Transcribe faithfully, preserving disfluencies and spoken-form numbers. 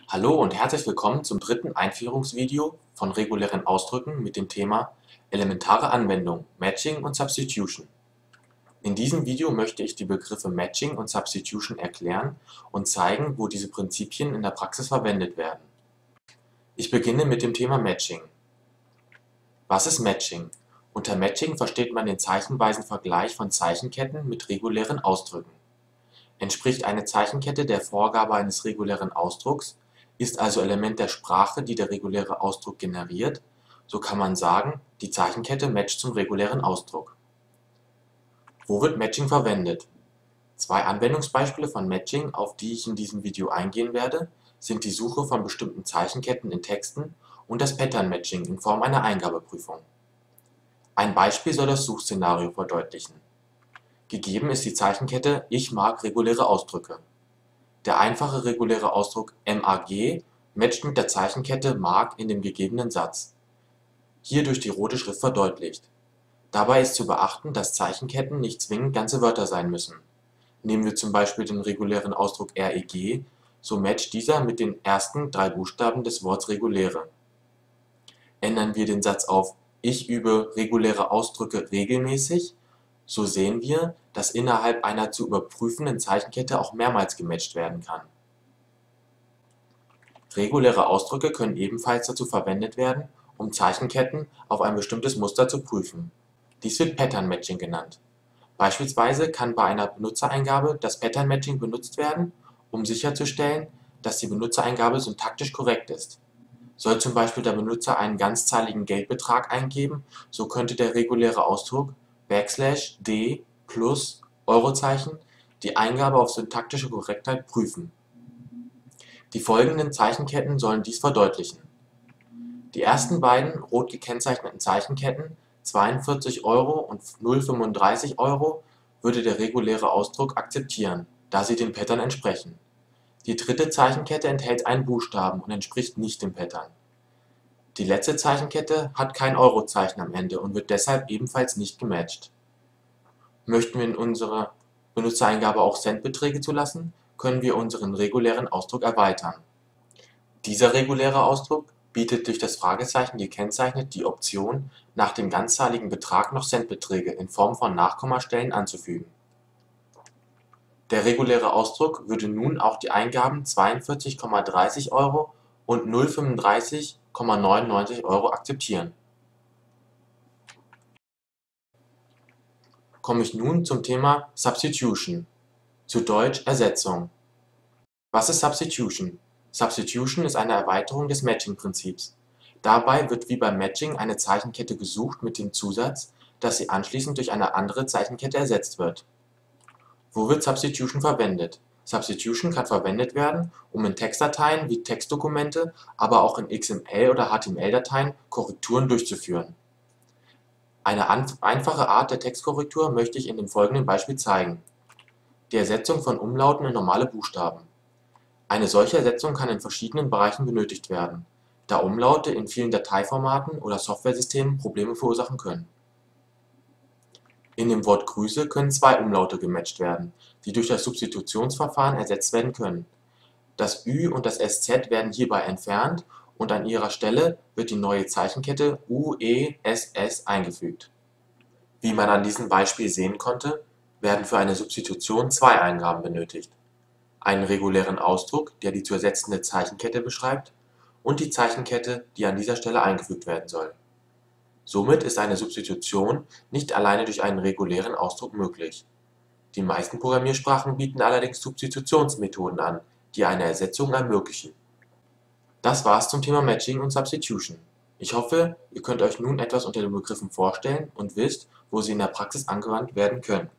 Hallo und herzlich willkommen zum dritten Einführungsvideo von regulären Ausdrücken mit dem Thema Elementare Anwendung, Matching und Substitution. In diesem Video möchte ich die Begriffe Matching und Substitution erklären und zeigen, wo diese Prinzipien in der Praxis verwendet werden. Ich beginne mit dem Thema Matching. Was ist Matching? Unter Matching versteht man den zeichenweisen Vergleich von Zeichenketten mit regulären Ausdrücken. Entspricht eine Zeichenkette der Vorgabe eines regulären Ausdrucks, ist also Element der Sprache, die der reguläre Ausdruck generiert, so kann man sagen, die Zeichenkette matcht zum regulären Ausdruck. Wo wird Matching verwendet? Zwei Anwendungsbeispiele von Matching, auf die ich in diesem Video eingehen werde, sind die Suche von bestimmten Zeichenketten in Texten und das Pattern Matching in Form einer Eingabeprüfung. Ein Beispiel soll das Suchszenario verdeutlichen. Gegeben ist die Zeichenkette Ich mag reguläre Ausdrücke. Der einfache reguläre Ausdruck mag matcht mit der Zeichenkette mag in dem gegebenen Satz, hier durch die rote Schrift verdeutlicht. Dabei ist zu beachten, dass Zeichenketten nicht zwingend ganze Wörter sein müssen. Nehmen wir zum Beispiel den regulären Ausdruck reg, so matcht dieser mit den ersten drei Buchstaben des Worts reguläre. Ändern wir den Satz auf Ich übe reguläre Ausdrücke regelmäßig, so sehen wir, dass innerhalb einer zu überprüfenden Zeichenkette auch mehrmals gematcht werden kann. Reguläre Ausdrücke können ebenfalls dazu verwendet werden, um Zeichenketten auf ein bestimmtes Muster zu prüfen. Dies wird Pattern Matching genannt. Beispielsweise kann bei einer Benutzereingabe das Pattern Matching benutzt werden, um sicherzustellen, dass die Benutzereingabe syntaktisch korrekt ist. Soll zum Beispiel der Benutzer einen ganzzahligen Geldbetrag eingeben, so könnte der reguläre Ausdruck Backslash D plus Eurozeichen die Eingabe auf syntaktische Korrektheit prüfen. Die folgenden Zeichenketten sollen dies verdeutlichen. Die ersten beiden rot gekennzeichneten Zeichenketten zweiundvierzig Euro und null Komma fünfunddreißig Euro würde der reguläre Ausdruck akzeptieren, da sie dem Pattern entsprechen. Die dritte Zeichenkette enthält einen Buchstaben und entspricht nicht dem Pattern. Die letzte Zeichenkette hat kein Eurozeichen am Ende und wird deshalb ebenfalls nicht gematcht. Möchten wir in unserer Benutzereingabe auch Centbeträge zulassen, können wir unseren regulären Ausdruck erweitern. Dieser reguläre Ausdruck bietet durch das Fragezeichen gekennzeichnet die Option, nach dem ganzzahligen Betrag noch Centbeträge in Form von Nachkommastellen anzufügen. Der reguläre Ausdruck würde nun auch die Eingaben zweiundvierzig Komma dreißig Euro und null Komma fünfunddreißig Komma neunundneunzig Euro akzeptieren. Komme ich nun zum Thema Substitution, zu Deutsch Ersetzung. Was ist Substitution? Substitution ist eine Erweiterung des Matching-Prinzips. Dabei wird wie beim Matching eine Zeichenkette gesucht mit dem Zusatz, dass sie anschließend durch eine andere Zeichenkette ersetzt wird. Wo wird Substitution verwendet? Substitution kann verwendet werden, um in Textdateien wie Textdokumente, aber auch in X M L- oder H T M L-Dateien Korrekturen durchzuführen. Eine einfache Art der Textkorrektur möchte ich in dem folgenden Beispiel zeigen: die Ersetzung von Umlauten in normale Buchstaben. Eine solche Ersetzung kann in verschiedenen Bereichen benötigt werden, da Umlaute in vielen Dateiformaten oder Softwaresystemen Probleme verursachen können. In dem Wort Grüße können zwei Umlaute gematcht werden, die durch das Substitutionsverfahren ersetzt werden können. Das Ü und das Sz werden hierbei entfernt und an ihrer Stelle wird die neue Zeichenkette U E S S eingefügt. Wie man an diesem Beispiel sehen konnte, werden für eine Substitution zwei Eingaben benötigt: einen regulären Ausdruck, der die zu ersetzende Zeichenkette beschreibt, und die Zeichenkette, die an dieser Stelle eingefügt werden soll. Somit ist eine Substitution nicht alleine durch einen regulären Ausdruck möglich. Die meisten Programmiersprachen bieten allerdings Substitutionsmethoden an, die eine Ersetzung ermöglichen. Das war's zum Thema Matching und Substitution. Ich hoffe, ihr könnt euch nun etwas unter den Begriffen vorstellen und wisst, wo sie in der Praxis angewandt werden können.